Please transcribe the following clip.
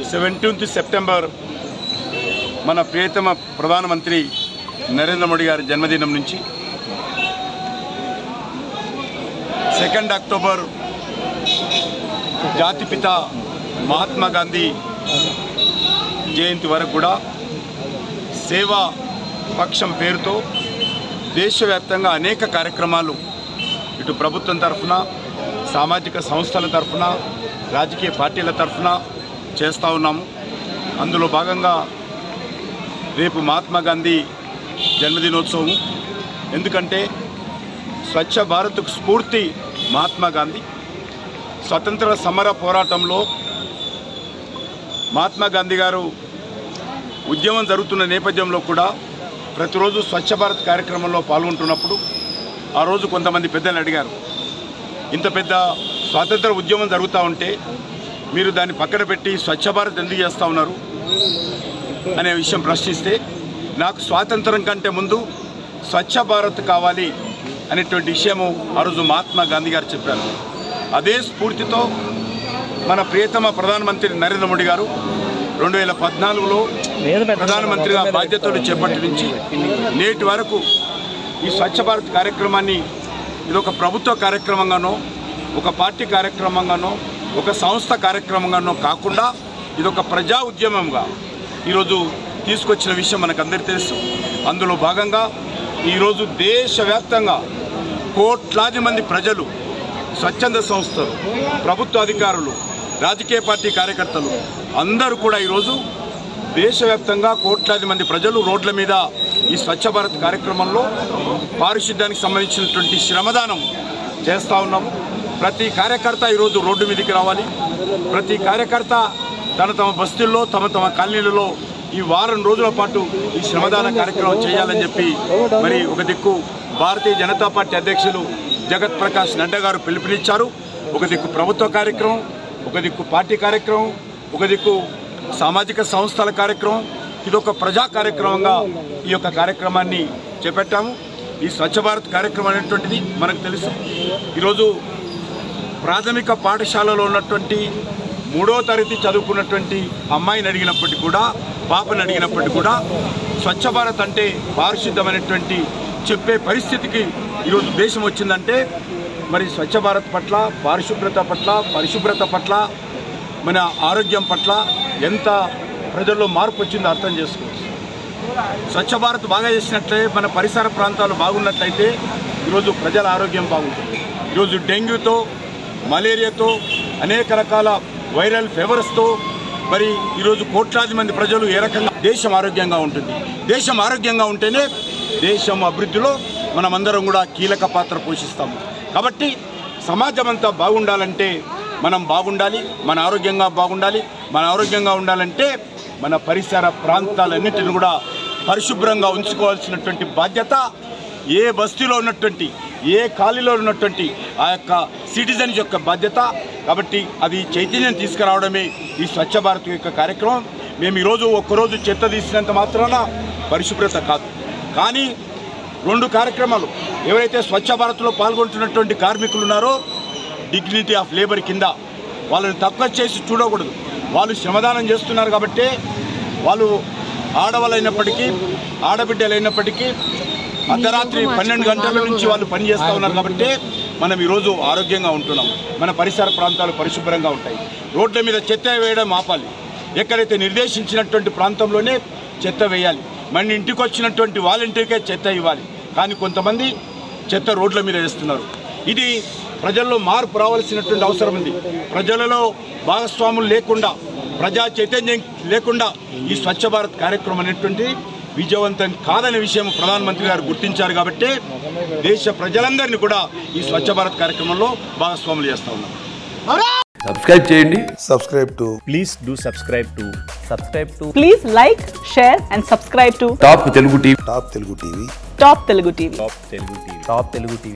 17th September మన ప్రియతమ ప్రధానమంత్రి నరేంద్ర మోడీ గారి జన్మదినం నుంచి 2 అక్టోబర్ జాతిపిత మహాత్మా గాంధీ జయంతి వరకు కూడా సేవా పక్షం పేరుతో దేశవ్యాప్తంగా అనేక కార్యక్రమాలు ఇటు ప్రభుత్వం తరఫున సామాజిక సంస్థల తరఫున రాజకీయ పార్టీల తరఫున చేస్తూ ఉన్నాము. అందులో భాగంగా రేపు మహాత్మా గాంధీ జన్మదినోత్సవం. ఎందుకంటే స్వచ్ఛ భారత్కు స్ఫూర్తి మహాత్మా గాంధీ. స్వతంత్ర సమర పోరాటంలో మహాత్మా గాంధీ గారు ఉద్యమం జరుగుతున్న నేపథ్యంలో కూడా ప్రతిరోజు స్వచ్ఛ భారత్ కార్యక్రమంలో పాల్గొంటున్నప్పుడు ఆ రోజు కొంతమంది పెద్దలు అడిగారు, ఇంత పెద్ద స్వాతంత్ర ఉద్యమం జరుగుతూ ఉంటే మీరు దాన్ని పక్కన పెట్టి స్వచ్ఛ భారత్ ఎందుకు చేస్తూ ఉన్నారు అనే విషయం ప్రశ్నిస్తే, నాకు స్వాతంత్రం కంటే ముందు స్వచ్ఛ భారత్ కావాలి అనేటువంటి విషయము ఆ రోజు మహాత్మా గాంధీ గారు చెప్పారు. అదే స్ఫూర్తితో మన ప్రియతమ ప్రధానమంత్రి నరేంద్ర మోడీ గారు 2014లో ప్రధానమంత్రిగా బాధ్యతలు చేపట్టి నుంచి నేటి వరకు ఈ స్వచ్ఛ భారత్ కార్యక్రమాన్ని ఇది ఒక ప్రభుత్వ కార్యక్రమంగానో, ఒక పార్టీ కార్యక్రమంగానో, ఒక సంస్థ కార్యక్రమంగానో కాకుండా ఇది ఒక ప్రజా ఉద్యమంగా ఈరోజు తీసుకొచ్చిన విషయం మనకందరికీ తెలుసు. అందులో భాగంగా ఈరోజు దేశవ్యాప్తంగా కోట్లాది మంది ప్రజలు, స్వచ్ఛంద సంస్థలు, ప్రభుత్వ అధికారులు, రాజకీయ పార్టీ కార్యకర్తలు అందరూ కూడా ఈరోజు దేశవ్యాప్తంగా కోట్లాది మంది ప్రజలు రోడ్ల మీద ఈ స్వచ్ఛ భారత్ కార్యక్రమంలో పారిశుద్ధ్యానికి సంబంధించినటువంటి శ్రమదానం చేస్తూ ఉన్నాము. ప్రతి కార్యకర్త ఈరోజు రోడ్డు మీదకి రావాలి. ప్రతి కార్యకర్త తమ బస్తీల్లో తమ కాలనీలలో ఈ వారం రోజుల పాటు ఈ శ్రమదాన కార్యక్రమం చేయాలని చెప్పి మరి ఒక దిక్కు భారతీయ జనతా పార్టీ అధ్యక్షులు జగత్ ప్రకాష్ నడ్డా గారు పిలుపునిచ్చారు. ఒక దిక్కు ప్రభుత్వ కార్యక్రమం, ఒక దిక్కు పార్టీ కార్యక్రమం, ఒక దిక్కు సామాజిక సంస్థల కార్యక్రమం. ఇది ఒక ప్రజా కార్యక్రమంగా ఈ యొక్క కార్యక్రమాన్ని చేపట్టాము. ఈ స్వచ్ఛ భారత్ కార్యక్రమం అనేటువంటిది మనకు తెలుసు. ఈరోజు ప్రాథమిక పాఠశాలలో ఉన్నటువంటి 3వ తరగతి చదువుకున్నటువంటి అమ్మాయిని అడిగినప్పటికీ కూడా, పాపని అడిగినప్పటికీ కూడా స్వచ్ఛ భారత్ అంటే పారిశుద్ధమైనటువంటి చెప్పే పరిస్థితికి ఈరోజు దేశం వచ్చిందంటే మరి స్వచ్ఛ భారత్ పట్ల, పరిశుభ్రత పట్ల, మన ఆరోగ్యం పట్ల ఎంత ప్రజల్లో మార్పు వచ్చిందో అర్థం చేసుకోవచ్చు. స్వచ్ఛ భారత్ బాగా చేసినట్లే మన పరిసర ప్రాంతాలు బాగున్నట్లయితే ఈరోజు ప్రజల ఆరోగ్యం బాగుంటుంది. ఈరోజు డెంగ్యూతో, మలేరియాతో, అనేక రకాల వైరల్ ఫీవర్స్తో మరి ఈరోజు కోట్లాది మంది ప్రజలు ఏ రకంగా దేశం ఆరోగ్యంగా ఉంటుంది. దేశం ఆరోగ్యంగా ఉంటేనే దేశం అభివృద్ధిలో మనమందరం కూడా కీలక పాత్ర పోషిస్తాము. కాబట్టి సమాజం అంతా బాగుండాలంటే మనం బాగుండాలి, మన ఆరోగ్యంగా బాగుండాలి. మన ఆరోగ్యంగా ఉండాలంటే మన పరిసర ప్రాంతాలన్నింటిని కూడా పరిశుభ్రంగా ఉంచుకోవాల్సినటువంటి బాధ్యత ఏ బస్తీలో ఉన్నటువంటి, ఏ కాలనీలో ఉన్నటువంటి ఆ యొక్క సిటిజన్స్ యొక్క బాధ్యత. కాబట్టి అది చైతన్యం తీసుకురావడమే ఈ స్వచ్ఛ భారత్ యొక్క కార్యక్రమం. మేము ఈరోజు ఒక్కరోజు చెత్త తీసినంత మాత్రాన పరిశుభ్రత కాదు. కానీ 2 కార్యక్రమాలు ఎవరైతే స్వచ్ఛ భారత్లో పాల్గొంటున్నటువంటి కార్మికులు ఉన్నారో డిగ్నిటీ ఆఫ్ లేబర్ కింద వాళ్ళని తక్కువ చేసి చూడకూడదు. వాళ్ళు శ్రమదానం చేస్తున్నారు కాబట్టి, వాళ్ళు ఆడవాళ్ళైనప్పటికీ, ఆడబిడ్డలైనప్పటికీ అర్ధరాత్రి 12 గంటల నుంచి వాళ్ళు పనిచేస్తూ ఉన్నారు కాబట్టి మనం ఈరోజు ఆరోగ్యంగా ఉంటున్నాం. మన పరిసర ప్రాంతాలు పరిశుభ్రంగా ఉంటాయి. రోడ్ల మీద చెత్త వేయడం ఆపాలి. ఎక్కడైతే నిర్దేశించినటువంటి ప్రాంతంలోనే చెత్త వేయాలి. మన ఇంటికి వచ్చినటువంటి వాలంటీర్కే చెత్త ఇవ్వాలి. కానీ కొంతమంది చెత్త రోడ్ల మీద వేస్తున్నారు. ఇది ప్రజల్లో మార్పు రావాల్సినటువంటి అవసరం ఉంది. ప్రజలలో భాగస్వాములు లేకుండా, ప్రజా చైతన్యం లేకుండా ఈ స్వచ్ఛ భారత్ కార్యక్రమం అనేటువంటి విజయవంతం కాదనే విషయం ప్రధానమంత్రి గారు గుర్తించారు. కాబట్టి దేశ ప్రజలందరినీ కూడా ఈ స్వచ్ఛ భారత్ కార్యక్రమంలో భాగస్వాములు చేస్తూ ఉన్నారు. సబ్స్క్రైబ్ చేయండి. Please do subscribe to. Please like, share and subscribe to top Telugu TV. Top Telugu TV. Top Telugu TV.